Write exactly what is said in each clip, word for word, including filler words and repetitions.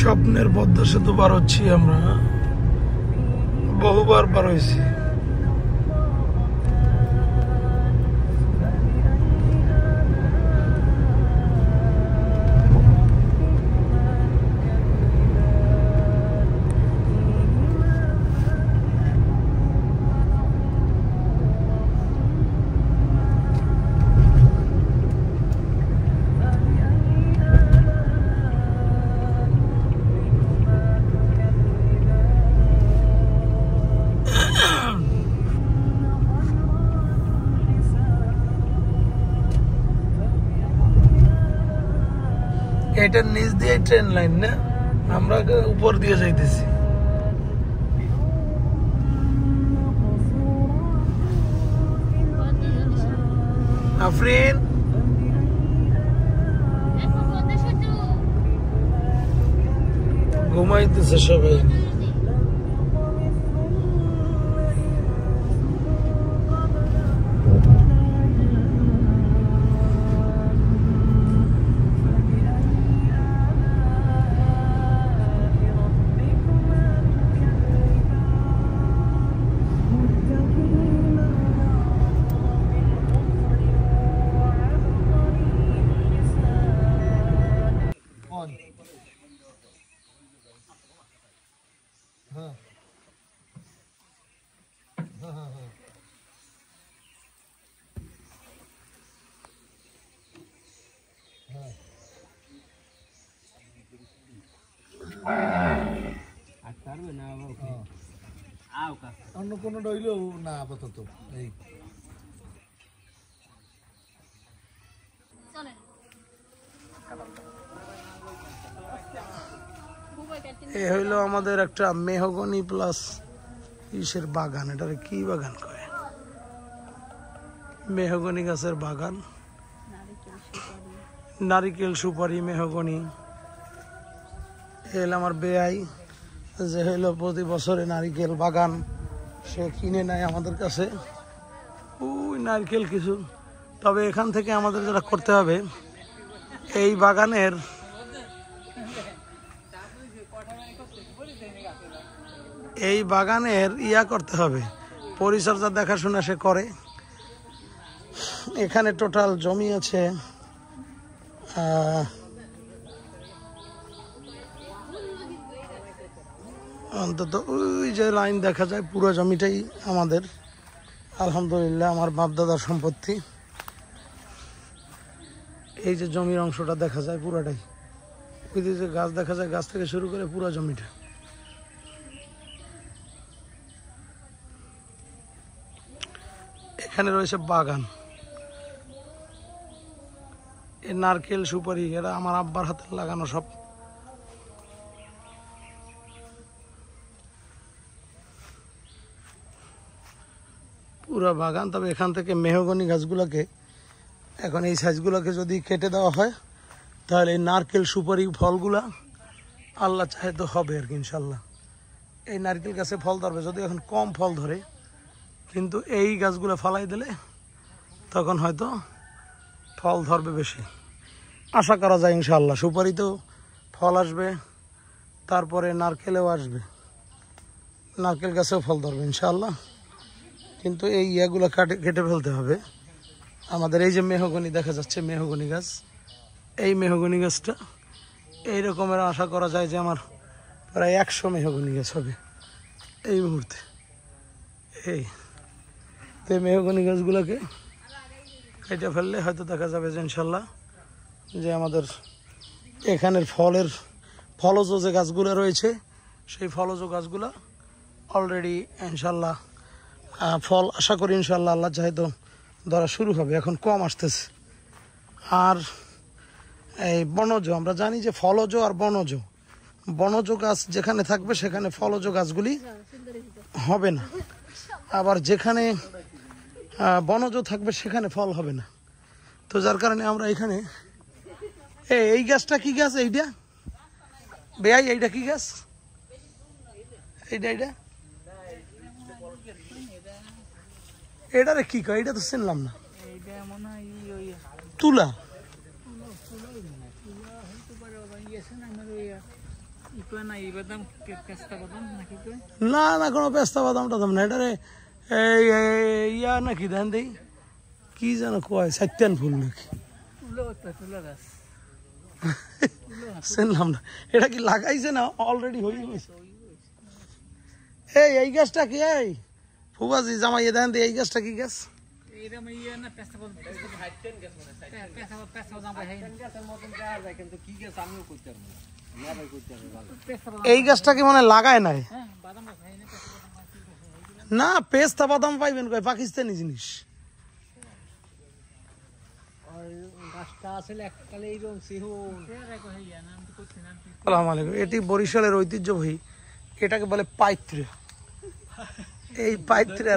স্বপ্নের পদ্মা সেতু পার হচ্ছি আমরা, বহুবার পার হয়েছি। এটার নিচ দিয়ে ট্রেন লাইন না, আমরা উপর দিয়ে যাইতেছি। আফরিন ঘুমাইতেছে সবাই। অন্য কোনো ডইলেও না আপাতত এই এই হইল আমাদের একটা মেহগনি প্লাস ইসের বাগান। এটারে কি বাগান কয়? মেহগনি গাছের বাগান, নারিকেল সুপারি মেহগনি। এল আমার বেয়াই যে হইলো প্রতি বছরে নারিকেল বাগান সে কিনে নেয় আমাদের কাছে ওই নারকেল কিছু। তবে এখান থেকে আমাদের যেটা করতে হবে, এই বাগানের এই বাগানের ইয়া করতে হবে, পরিচর্যা দেখাশোনা সে করে। এখানে টোটাল জমি আছে অন্তত ওই যে লাইন দেখা যায়, পুরো জমিটাই আমাদের আলহামদুলিল্লাহ আমার বাপদাদার সম্পত্তি। এই যে জমির অংশটা দেখা যায় পুরাটাই, ওই যে গাছ দেখা যায়, গাছ থেকে শুরু করে পুরো জমিটা। এখানে রয়েছে বাগান, এই নারকেল সুপারি এরা আমার আব্বার হাতে লাগানো সব। পুরো বাগান। তবে এখান থেকে মেহগনি গাছগুলোকে এখন এই সাইজগুলোকে যদি কেটে দেওয়া হয় তাহলে এই নারকেল সুপারি ফলগুলা আল্লাহ চাহে তো হবে আর কি ইনশাল্লাহ। এই নারকেল গাছে ফল ধরবে, যদি এখন কম ফল ধরে, কিন্তু এই গাছগুলো ফালাই দিলে তখন হয়তো ফল ধরবে বেশি, আশা করা যায় ইনশাল্লাহ। সুপারিতেও ফল আসবে, তারপরে নারকেলেও আসবে, নারকেল গাছেও ফল ধরবে ইনশাল্লাহ। কিন্তু এই ইয়াগুলো কাটে কেটে ফেলতে হবে আমাদের। এই যে মেহগনি দেখা যাচ্ছে, মেহগনি গাছ, এই মেহগনি গাছটা এই রকমের আশা করা যায় যে আমার প্রায় একশো মেহগনি গাছ হবে এই মুহূর্তে। এই তো মেহগনি গাছগুলোকে কেটে ফেললে হয়তো দেখা যাবে যে ইনশাল্লাহ যে আমাদের এখানের ফলের ফলজ যে গাছগুলো রয়েছে সেই ফলজ গাছগুলো অলরেডি ইনশাল্লাহ ফল আশা করি ইনশাল্লাহ আল্লাহ চাহে তো ধরা শুরু হবে, এখন কম আসতেছে। আর এই বনজ, আমরা জানি যে ফলজ আর বনজ, বনজ গাছ যেখানে থাকবে সেখানে ফলজ গাছগুলি হবে না, আবার যেখানে বনজ থাকবে সেখানে ফল হবে না। তো যার কারণে আমরা এখানে এই গাছটা কি গাছ? এইটা বেয়াই, এইটা কি গাছ? এইটা এইটা এটারে কি কয়? এটা তো চিনলাম না। তুলা না না কোনো পেস্তা বাদাম টাদাম না, এটা এই ইয়া নাকি ধান দেই কি যেন কয় সাত্যান ফুল নাকি শুনলাম না, এটা কি লাগাইছে না অলরেডি হয়ে গেছে? এই এই গাছটা কি, এই ফুবাজি জামাই ধান দিয়ে এই গাছটা কি গাছ? এই গাছটা কি মানে লাগায় নাই? না পেস্তা বাদাম পাইবেন কই, পাকিস্তানি জিনিস। আসসালামু আলাইকুম, এটি বরিশালের ঐতিহ্যবাহী, এটাকে বলে পাইত্রে। এই পাইত্রের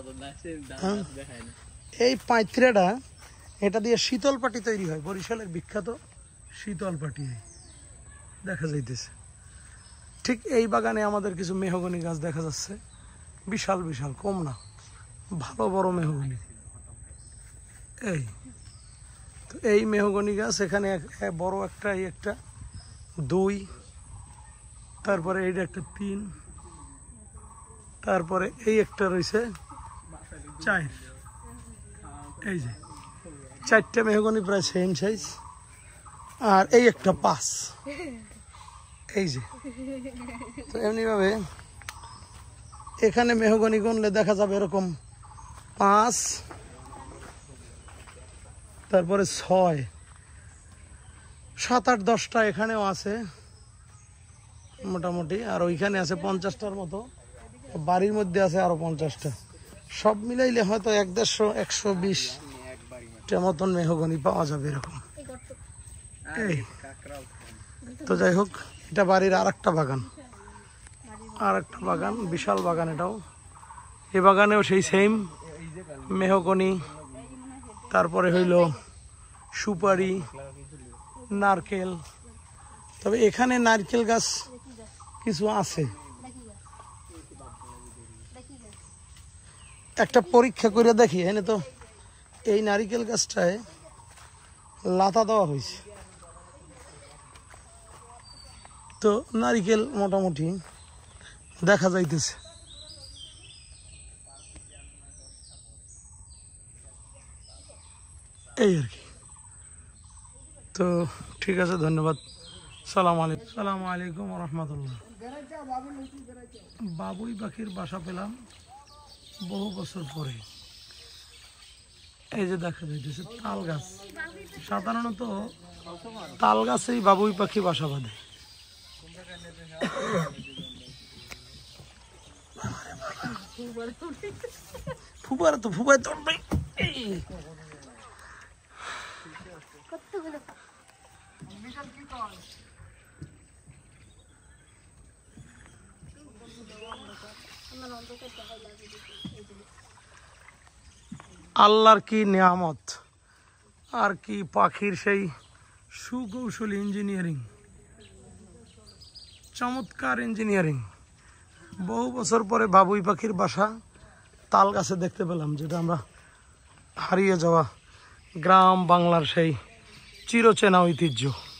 এই পাইত্রেটা এটা দিয়ে শীতল পাটি তৈরি হয়, বরিশালের বিখ্যাত শীতল পাটি দেখা যাইতেছে। ঠিক এই বাগানে আমাদের কিছু মেহগনি গাছ দেখা যাচ্ছে, বিশাল বিশাল, কম না, ভালো বড় মেহগনি। এই তো এই মেহগনি গাছ এখানে বড় একটা, এই একটা দুই, তারপরে এইটা একটা তিন, তারপরে এই একটা রয়েছে চার, এই যে চারটা মেহগনি প্রায় সেম সাইজ, আর এই একটা পাঁচ, এই যে। তো এমনিভাবে এখানে মেহগনি গুনলে দেখা যাবে এরকম পাঁচ, তারপরে ছয়, সাত আট দশটা এখানেও আছে মোটামুটি, আর ওইখানে আছে পঞ্চাশটার মতো, বাড়ির মধ্যে আছে আরো পঞ্চাশটা, সব মিলাইলে হয়তো এক দেড়শো একশো বিশটা মতন মেহগনি পাওয়া যাবে এরকম। এই তো যাই হোক, এটা বাড়ির আর একটা বাগান, আর একটা বাগান, বিশাল বাগান এটাও। এই বাগানেও সেই সেম মেহগনি, তারপরে হইল সুপারি, নারকেল। তবে এখানে নারকেল গাছ কিছু আছে, একটা পরীক্ষা করে দেখি। এখানে তো এই নারিকেল গাছটায় লাতা দেওয়া হয়েছে, তো নারিকেল মোটামুটি দেখা যাইতেছে। এই আর কি। তো ঠিক আছে, ধন্যবাদ। সালাম আলাইকুম, সালাম আলাইকুম রহমতুল্লাহ। বাবুই পাখির বাসা পেলাম বহু বছর পরে। এই যে দেখা যাইতেছে তাল গাছ, সাধারণত তাল গাছেই বাবুই পাখি বাসা বাঁধে। ফুবার তো ফুবাই তোড়বে। আল্লাহর কি নিয়ামত, আর কি পাখির সেই সুকৌশলী ইঞ্জিনিয়ারিং, চমৎকার ইঞ্জিনিয়ারিং। বহু বছর পরে বাবুই পাখির বাসা তাল গাছে দেখতে পেলাম, যেটা আমরা হারিয়ে যাওয়া গ্রাম বাংলার সেই চিরচেনা ঐতিহ্য।